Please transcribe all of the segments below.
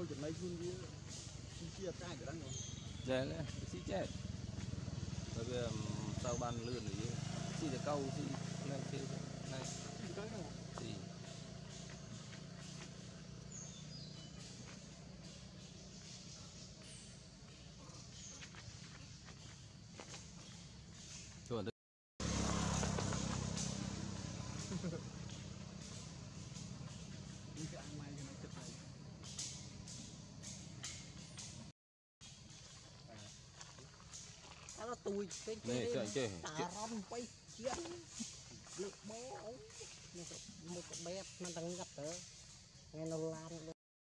cái này luôn đi chia cay cái đó rồi dễ đấy xí chết bởi vì sau ban lươn thì xí để câu xí này xí này xí chuẩn đấy cái ăn mai cái chất này nó tui cái tà rong quay chiến lực bố một cái bé nó đang gặp đó nghe nó lan luôn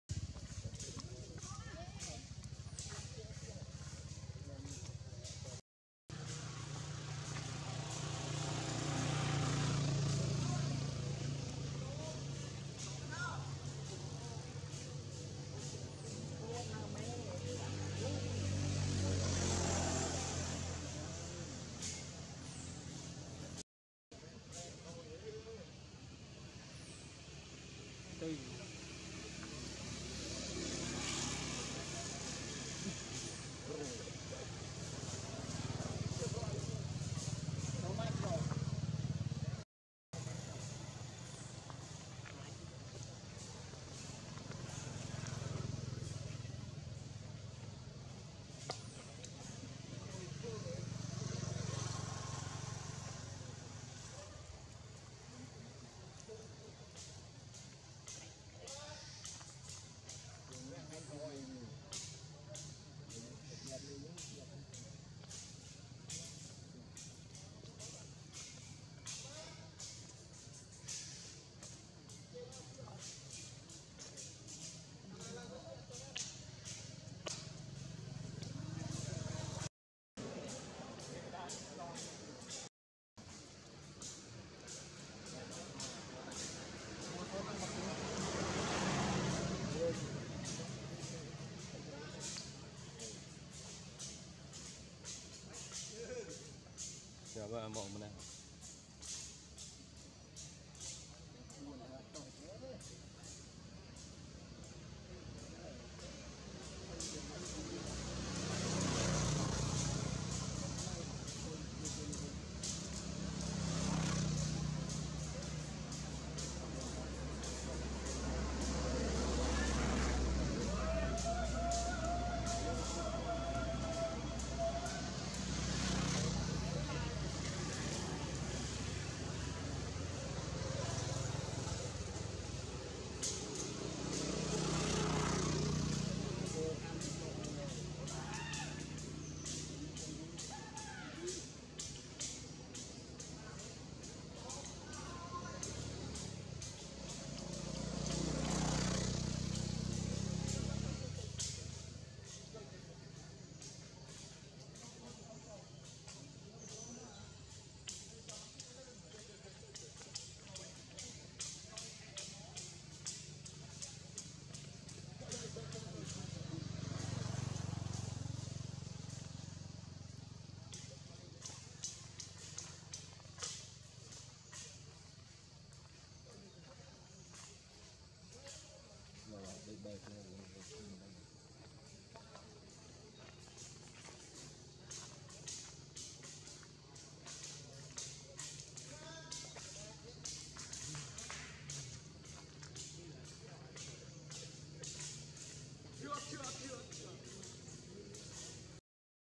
tùy giờ ba mộng này